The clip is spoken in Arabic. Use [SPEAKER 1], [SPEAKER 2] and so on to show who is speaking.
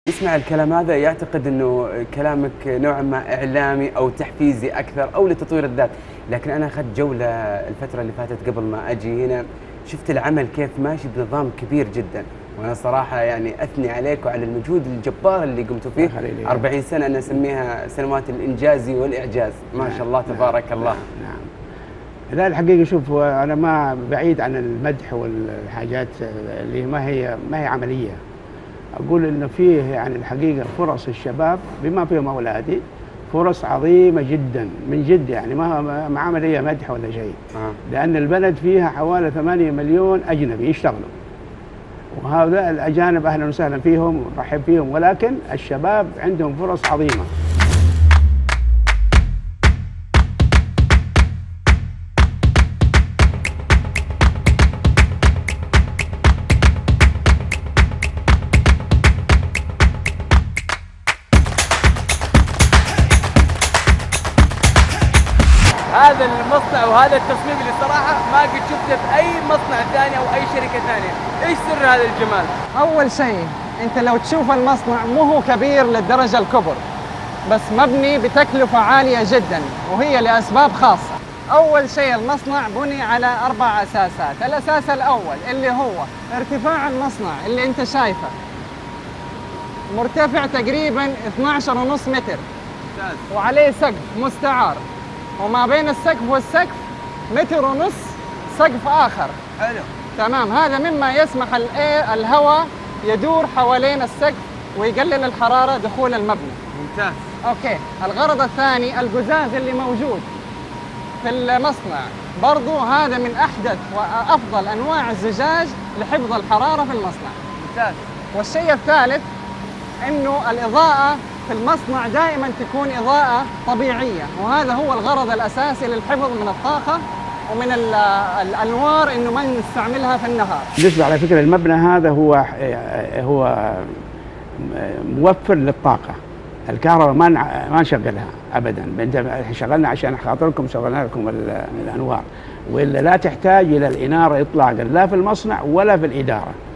[SPEAKER 1] يسمع الكلام هذا يعتقد انه كلامك نوعا ما اعلامي او تحفيزي اكثر او لتطوير الذات، لكن انا اخذت جوله الفتره اللي فاتت قبل ما اجي هنا، شفت العمل كيف ماشي بنظام كبير جدا، وانا صراحه يعني اثني عليك وعلى المجهود الجبار اللي قمتوا فيه. 40 سنه انا اسميها سنوات الانجاز والاعجاز، ما شاء الله تبارك الله.
[SPEAKER 2] نعم. لا الحقيقه شوف، انا ما بعيد عن المدح والحاجات اللي ما هي عمليه. أقول إنه فيه يعني الحقيقة فرص الشباب بما فيهم أولادي، فرص عظيمة جدا من جد، يعني ما عملية مدح ولا شيء. لأن البلد فيها حوالي 8 مليون أجنبي يشتغلوا، وهؤلاء الأجانب أهلا وسهلا فيهم ونرحب فيهم، ولكن الشباب عندهم فرص عظيمة.
[SPEAKER 1] هذا المصنع وهذا التصميم اللي صراحة ما قد شفته في أي مصنع ثاني أو أي شركة ثانية، إيش سر هذا الجمال؟
[SPEAKER 3] أول شيء أنت لو تشوف المصنع مو هو كبير للدرجة الكبر، بس مبني بتكلفة عالية جدا وهي لأسباب خاصة. أول شيء المصنع بني على 4 أساسات، الأساس الأول اللي هو ارتفاع المصنع اللي أنت شايفه مرتفع تقريبا 12.5 متر، وعليه سقف مستعار، وما بين السقف والسقف 1.5 متر سقف آخر.
[SPEAKER 1] حلو.
[SPEAKER 3] تمام، هذا مما يسمح الهواء يدور حوالين السقف ويقلل الحرارة دخول المبنى.
[SPEAKER 1] ممتاز.
[SPEAKER 3] أوكي، الغرض الثاني القزاز اللي موجود في المصنع، برضو هذا من أحدث وأفضل أنواع الزجاج لحفظ الحرارة في المصنع.
[SPEAKER 1] ممتاز.
[SPEAKER 3] والشيء الثالث إنه الإضاءة في المصنع دائما تكون إضاءة طبيعية، وهذا هو الغرض الأساسي للحفظ من الطاقة ومن الأنوار، إنه ما نستعملها في النهار.
[SPEAKER 2] بالنسبة على فكرة المبنى هذا هو موفر للطاقة، الكهرباء ما نشغلها أبدا، شغلنا عشان خاطركم، شغلنا لكم الأنوار، وإلا لا تحتاج إلى الإنارة إطلاقا، لا في المصنع ولا في الإدارة.